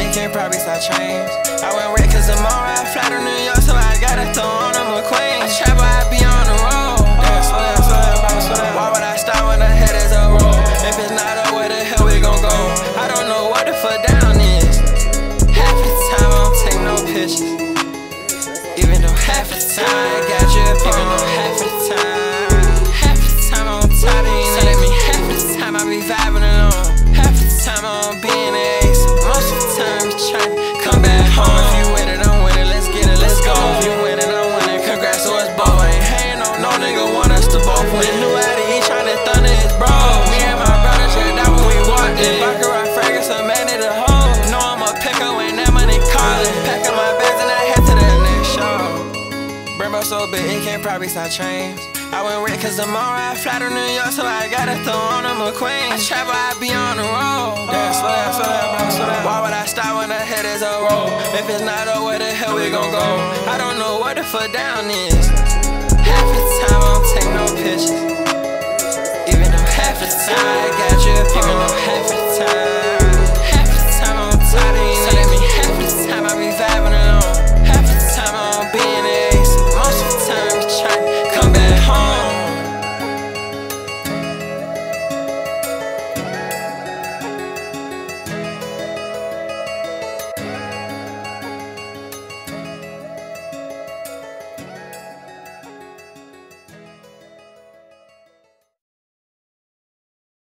he can't probably stop change. I went red cause I'm on ride fly to New York, so I gotta throw on a McQueen. I travel, I be on the road. Yeah, slow down. Why would I stop when the head is a road? If it's not up, where the hell we gon' go? I don't know what the fuck down is. Half the time I don't take no pictures. Even though half the time I got you up, even though half the time I'm tired of you. So that mean half the time I be vibing alone. Half the time I don't be in the ace. Most of the time we tryna come back home. If you with it, I'm with it, let's get it, let's go. If you win it, I'm winning, congrats to us both. I ain't hating on no nigga, want us to both win. New ID, he tryna thunder his bro. Me and my brother tried out when we walked in. If I could ride fragrance, a man in the hole. Know I'm a picker when that money calling. Pack up my bags and I head to that next show. Brembo so big, it can't probably stop trains. I went red cause I'm on ride fly to New York, so I gotta throw on a McQueen. I travel, I be on the road. Yeah, slow down. Why would I stop when the head is a road? If it's not up, where the hell we gon' go? I don't know what the fuck down is. Half the time I don't take no pictures. Even though half the time I got you up, even though half the time